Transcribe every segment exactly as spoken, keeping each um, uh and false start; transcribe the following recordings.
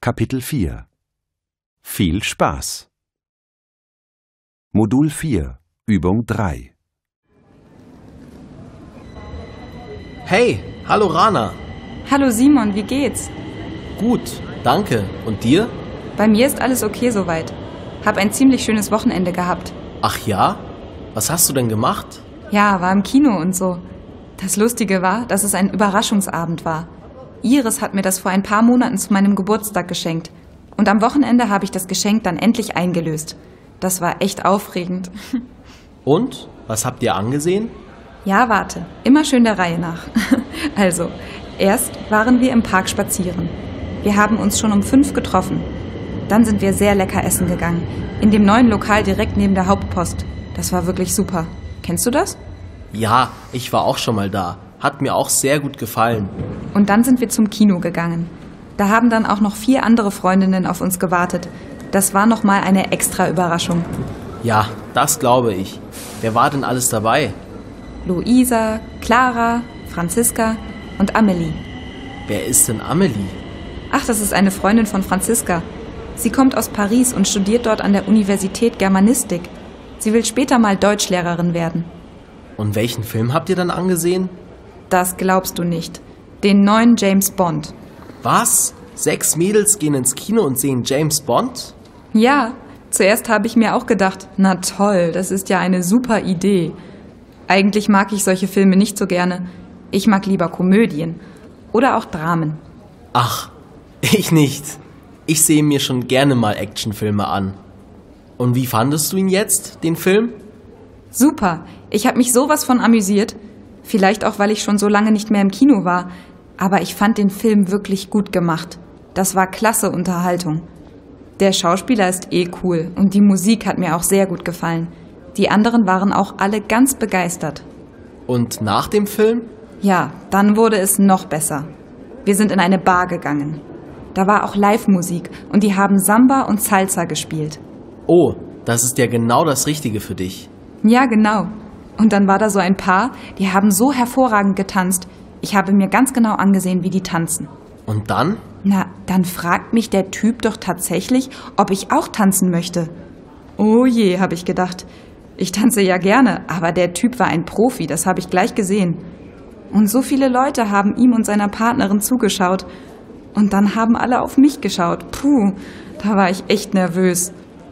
Kapitel vier. Viel Spaß. Modul vier, Übung drei. Hey, hallo Rana. Hallo Simon, wie geht's? Gut, danke. Und dir? Bei mir ist alles okay soweit. Hab ein ziemlich schönes Wochenende gehabt. Ach ja? Was hast du denn gemacht? Ja, war im Kino und so. Das Lustige war, dass es ein Überraschungsabend war. Iris hat mir das vor ein paar Monaten zu meinem Geburtstag geschenkt. Und am Wochenende habe ich das Geschenk dann endlich eingelöst. Das war echt aufregend. Und? Was habt ihr angesehen? Ja, warte. Immer schön der Reihe nach. Also, erst waren wir im Park spazieren. Wir haben uns schon um fünf getroffen. Dann sind wir sehr lecker essen gegangen. In dem neuen Lokal direkt neben der Hauptpost. Das war wirklich super. Kennst du das? Ja, ich war auch schon mal da. Hat mir auch sehr gut gefallen. Und dann sind wir zum Kino gegangen. Da haben dann auch noch vier andere Freundinnen auf uns gewartet. Das war nochmal eine extra Überraschung. Ja, das glaube ich. Wer war denn alles dabei? Luisa, Clara, Franziska und Amelie. Wer ist denn Amelie? Ach, das ist eine Freundin von Franziska. Sie kommt aus Paris und studiert dort an der Universität Germanistik. Sie will später mal Deutschlehrerin werden. Und welchen Film habt ihr dann angesehen? Das glaubst du nicht. Den neuen James Bond. Was? Sechs Mädels gehen ins Kino und sehen James Bond? Ja, zuerst habe ich mir auch gedacht, na toll, das ist ja eine super Idee. Eigentlich mag ich solche Filme nicht so gerne. Ich mag lieber Komödien oder auch Dramen. Ach, ich nicht. Ich sehe mir schon gerne mal Actionfilme an. Und wie fandest du ihn jetzt, den Film? Super, ich habe mich sowas von amüsiert. Vielleicht auch, weil ich schon so lange nicht mehr im Kino war. Aber ich fand den Film wirklich gut gemacht. Das war klasse Unterhaltung. Der Schauspieler ist eh cool und die Musik hat mir auch sehr gut gefallen. Die anderen waren auch alle ganz begeistert. Und nach dem Film? Ja, dann wurde es noch besser. Wir sind in eine Bar gegangen. Da war auch Live-Musik und die haben Samba und Salsa gespielt. Oh, das ist ja genau das Richtige für dich. Ja, genau. Und dann war da so ein Paar, die haben so hervorragend getanzt. Ich habe mir ganz genau angesehen, wie die tanzen. Und dann? Na, dann fragt mich der Typ doch tatsächlich, ob ich auch tanzen möchte. Oh je, habe ich gedacht. Ich tanze ja gerne, aber der Typ war ein Profi, das habe ich gleich gesehen. Und so viele Leute haben ihm und seiner Partnerin zugeschaut. Und dann haben alle auf mich geschaut. Puh, da war ich echt nervös.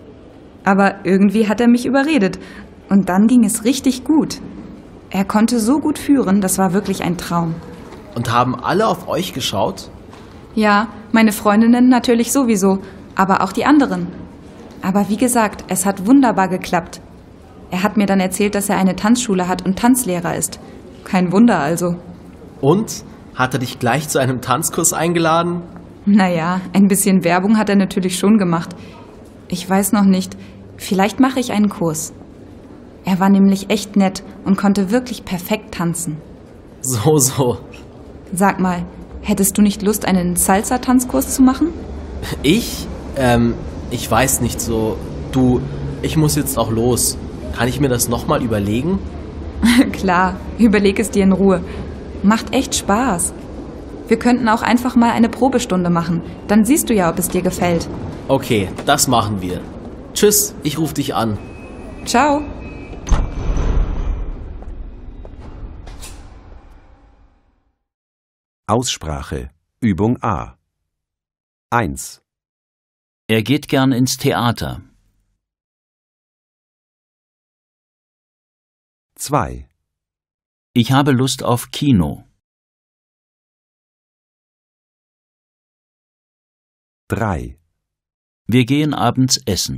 Aber irgendwie hat er mich überredet. Und dann ging es richtig gut. Er konnte so gut führen, das war wirklich ein Traum. Und haben alle auf euch geschaut? Ja, meine Freundinnen natürlich sowieso, aber auch die anderen. Aber wie gesagt, es hat wunderbar geklappt. Er hat mir dann erzählt, dass er eine Tanzschule hat und Tanzlehrer ist. Kein Wunder also. Und? Hat er dich gleich zu einem Tanzkurs eingeladen? Naja, ein bisschen Werbung hat er natürlich schon gemacht. Ich weiß noch nicht, vielleicht mache ich einen Kurs. Er war nämlich echt nett und konnte wirklich perfekt tanzen. So, so. Sag mal, hättest du nicht Lust, einen Salsa-Tanzkurs zu machen? Ich? Ähm, ich weiß nicht so. Du, ich muss jetzt auch los. Kann ich mir das nochmal überlegen? Klar, überleg es dir in Ruhe. Macht echt Spaß. Wir könnten auch einfach mal eine Probestunde machen. Dann siehst du ja, ob es dir gefällt. Okay, das machen wir. Tschüss, ich rufe dich an. Ciao. Aussprache. Übung A. eins. Er geht gern ins Theater. zwei. Ich habe Lust auf Kino. drei. Wir gehen abends essen.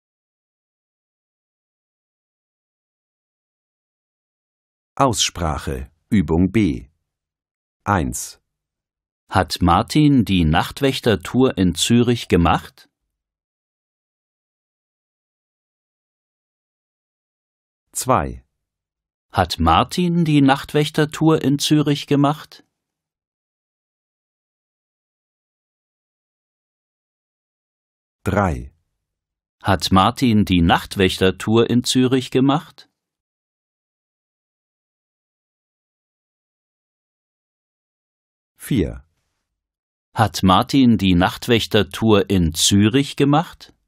Aussprache. Übung B. eins. Hat Martin die Nachtwächtertour in Zürich gemacht? zwei. Hat Martin die Nachtwächtertour in Zürich gemacht? drei. Hat Martin die Nachtwächtertour in Zürich gemacht? vier. Hat Martin die Nachtwächtertour in Zürich gemacht?